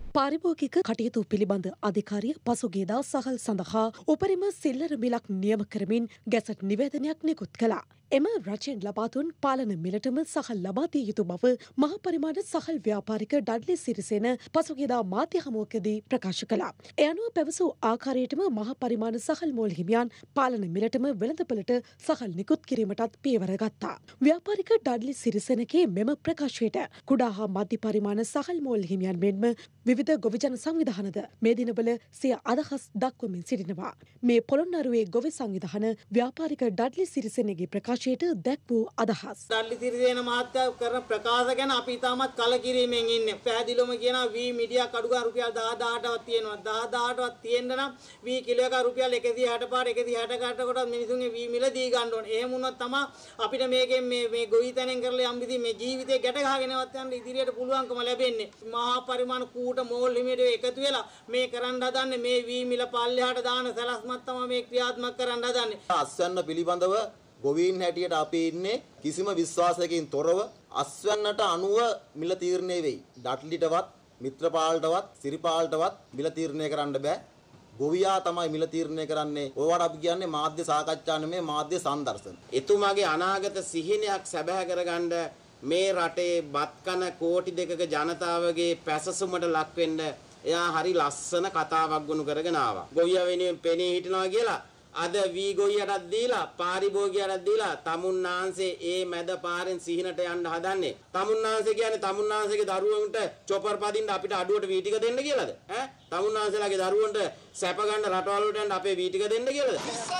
පාරිභෝගික කටයුතු පිළිබඳ අධිකාරිය පසුගියදා සහල් සඳහා උපරිම සිල්ලර මිලක් නියම කරමින් ගැසට් නිවේදනයක් නිකුත් කළා. එම රජයෙන් ලබාදුන් පාලන මිලටම සහල් ලබා දිය යුතු බව මහ පරිමාණ සහල් ව්‍යාපාරික ඩඩ්ලි සිරිසේන පසුගියදා මාධ්‍ය හමුවකදී ප්‍රකාශ කළා. ඒ අනුව පැවසූ ආකාරයටම මහ පරිමාණ සහල් මෝල් හිමියන් පාලන මිලටම වෙළඳපළට සහල් නිකුත් කිරීමටත් පියවර ගත්තා. ව්‍යාපාරික ඩඩ්ලි සිරිසේනගේ මෙම ප්‍රකාශයට කුඩා හා මධ්‍ය පරිමාණ සහල් මෝල් හිමියන් මෙන්ම විවිධ ගොවිජන සංවිධානද මේ දිනවල සිය අදහස් දක්වමින් සිටිනවා. මේ පොළොන්නරුවේ ගොවි සංවිධාන ව්‍යාපාරික ඩඩ්ලි සිරිසේනගේ ප්‍රකාශයට දැක් වූ අදහස්. ඩඩ්ලි සිරිසේන මහත්තයා කරන ප්‍රකාශ ගැන අපි තාමත් කලකිරීමෙන් ඉන්නේ. පැහැදිලිවම කියනවා වී මීඩියා කඩුගා රුපියල් 10000ටවත් තියෙනවා. 10000ටවත් තියෙන්න නම් වී කිලෝ එක රුපියල් 160 පාර 160කට කොට මිනිසුන්ගේ වී මිල දී ගන්න ඕනේ. එහෙම වුණොත් තමයි අපිට මේකෙන් මේ ගොවිතැනෙන් කරලා යම් විදිහේ මේ ජීවිතේ ගැට ගහගෙනවත් යන්න ඉදිරියට පුළුවන්කම ලැබෙන්නේ. මහා පරිමාණ කූට මෝල් හිමියට එකතු වෙලා මේ කරන්න හදන්නේ මේ වී මිල පල්ලෙහාට දාන සලස්මත් තමයි මේ ක්‍රියාත්මක කරන්න හදන්නේ. අස්වැන්න පිළිබඳව ගොවීන් හැටියට අපි ඉන්නේ කිසිම විශ්වාසයකින් තොරව අස්වැන්නට අනුව මිල තීරණය වෙයි. ඩඩ්ලිටවත් මිත්‍රපාලටවත් සිරිපාලටවත් මිල තීරණය කරන්න බෑ. ගොවියා තමයි මිල තීරණය කරන්නේ. ඕවට අපි කියන්නේ මාධ්‍ය සාකච්ඡා නෙමෙයි මාධ්‍ය සංදර්ශන. එතුමාගේ අනාගත සිහිනයක් සැබෑ කරගන්න මේ රටේ බත් කන කෝටි දෙකක ජනතාවගේ පැසසුමට ලක් වෙන්න එයා හරි ලස්සන කතාවක් ගොනු කරගෙන ආවා. ගොවියා වෙනුවෙන් පෙනී හිටනවා කියලා අද වී ගොයියටත් දීලා පාරිභෝගිකයටත් දීලා තමුන්නාන්සේ ඒ මැද පාරෙන් සිහිනට යන්න හදන්නේ. තමුන්නාන්සේ කියන්නේ තමුන්නාන්සේගේ දරුවන්ට චොපර් පදින්න අපිට අඩුවට වී ටික දෙන්න කියලාද? ඈ තමුන්නාන්සේලාගේ දරුවන්ට සැප ගන්න රටවල් වලට යන්න අපේ වී ටික දෙන්න කියලාද?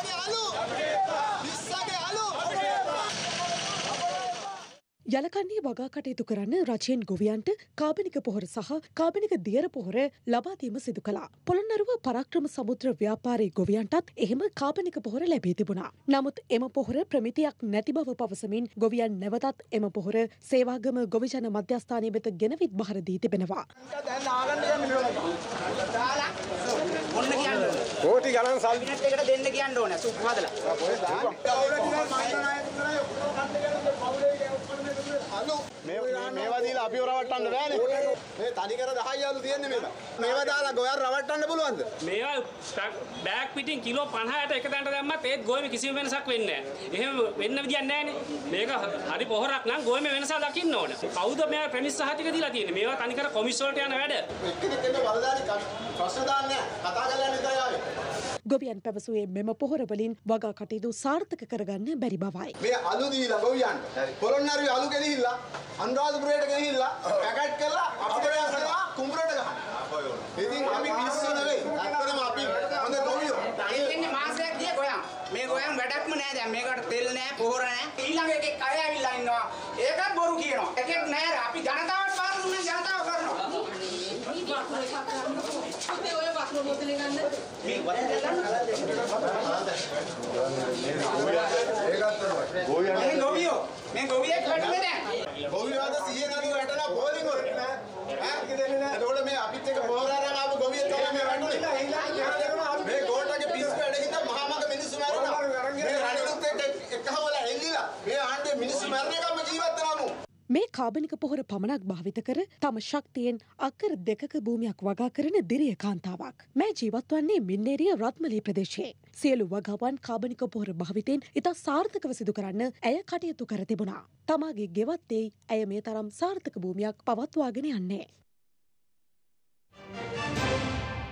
යලකන්නේ වගා කටයුතු කරන්න රජයෙන් ගොවියන්ට කාබනික පොහොර සහ කාබනික දියර පොහොර ලබා දීම සිදු කළා. පොළොන්නරුව පරාක්‍රම සමුද්‍ර ව්‍යාපාරී ගොවියන්ටත් එහෙම කාබනික පොහොර ලැබී තිබුණා. නමුත් එම පොහොර ප්‍රමිතියක් නැති බව පවසමින් ගොවියන් නැවතත් එම පොහොර සේවාගම ගොවිජන මධ්‍යස්ථානය වෙත ගෙනවිත් බහර දී තිබෙනවා. කෝටි ගණන් සල්ලි එකට දෙන්න කියන්න ඕනේ සුප් හදලා. මේවා දීලා අපිව රවට්ටන්න බෑනේ. මේ තනිකර 10 යාලු තියන්නේ මේවා. මේවා දාලා ගොයන් රවට්ටන්න පුළුවන්ද? මේවා බෑග් පිටින් කිලෝ 50ට එක තැනට දැම්මත් ඒත් ගොයමේ කිසිම වෙනසක් වෙන්නේ නැහැ. එහෙම වෙන්න විදියක් නැහැනේ. මේක හරි පොහොරක් නම් ගොයමේ වෙනසක් දකින්න ඕන. කවුද මේවා ප්‍රමිස් සහතික දීලා තියෙන්නේ? මේවා තනිකර කොමිස් වලට යන වැඩ. එක්කෙනෙක් එන්න බලදාලි ප්‍රශ්න දාන්නේ කතා කරලා විතරයි ආවේ. ගොවියන් පැවසුවේ මෙම පොහොර වලින් වගා කටයුතු සාර්ථක කරගන්න බැරි බවයි. මේ අලු දීලා ගොවියන්ට පොළොන්නරුවේ අලු ගෙනහිල්ලා අනුරාධපුරයට ගෙනහිල්ලා පැකට් කරලා අපිට කරලා කුඹරට ගහන. ඉතින් අපි මිනිස්සු නෙවෙයි. ඇත්තටම අපි හොඳ ගොවියෝ. ඉන්නේ මාසයක් දිහා ගොයන්. මේ ගොයන් වැඩක්ම නෑ දැන් මේකට තෙල් නෑ පොහොර නෑ. ඊළඟ එකේ කය ඇවිල්ලා ඉන්නවා. ඒකත් බොරු කියනවා. එකෙක් නෑ අපි ජනතාවට පාර දුන්නේ ජනතාව කරනවා. මේ ඔය වස්තු බෝතලේ ගන්න. මේ ගොවියෝ මේ ගොවියෙක් හටුනේ දැන්. ගොවියාද 100 නඩු වැටලා බෝලින් වල. එතකොට මේ අපිත් එක පොහොරාරන් ආපු ගොවියෙක් තමයි මේ වැටුනේ. මේ ගෝල්ටගේ පිස් වැඩ මහා මග මිනිස්සු මැරෙනවා. මේ රණිනුත් එක්කහවලා එල්ලිලා මේ ආණ්ඩුවේ මිනිස්සු මැරෙන එකම ජීවත් වෙනවමු. මේ කාබනික පොහොර පමණක් භාවිත කර තම ශක්තියෙන් අක්කර 2ක භූමියක් වගා කරන දිරිය කාන්තාවක්. මේ ජීවත් වන්නේ මින්නේරිය රත්මලී ප්‍රදේශයේ. සියලු වගාවන් කාබනික පොහොර භාවිතයෙන් ඉතා සාර්ථකව සිදු කරන්න ඇය කටයුතු කර තිබුණා. තමාගේ ගෙවත්තේ ඇය මේ තරම් සාර්ථක භූමියක් පවත්වාගෙන යන්නේ.